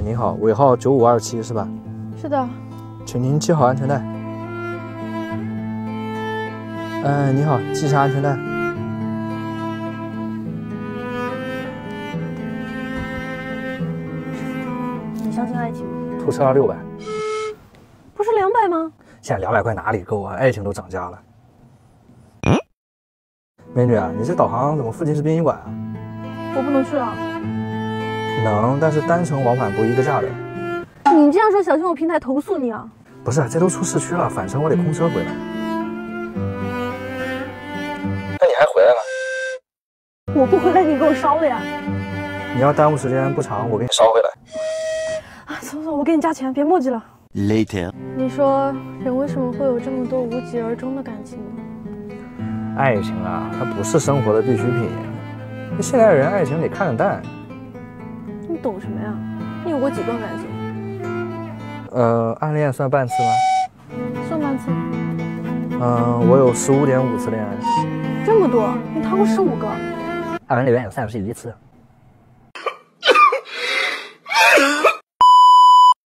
您好，尾号9527是吧？ 是的。 请您系好安全带。你好，系上安全带。 你相信爱情吗？ 吐车要600， 不是200吗？ 现在200块哪里够啊？爱情都涨价了。美女啊，你这导航怎么附近是殡仪馆啊？ 我不能去啊。 能，但是单程往返不一个价的。 你这样说，小心我平台投诉你啊！ 不是，这都出市区了，返程我得空车回来。那你还回来了？ 我不回来，你给我烧了呀！ 你要耽误时间不长，我给你烧回来。 啊，走，我给你加钱，别墨迹了。 Later， 你说人为什么会有这么多无疾而终的感情呢？ 爱情啊，它不是生活的必需品。现代人爱情得看得淡。 你懂什么呀？你有过几段感情？ 暗恋算半次吗？ 算半次。 我有15.5次恋爱。 这么多？你谈过15个？ 2人里面有31次。